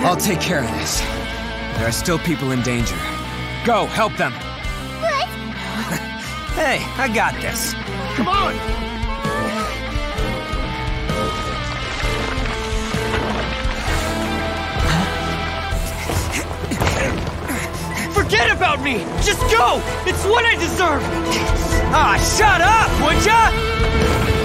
I'll take care of this. There are still people in danger. Go, help them! What? Hey, I got this. Come on! Forget about me! Just go! It's what I deserve! Ah, shut up, would ya?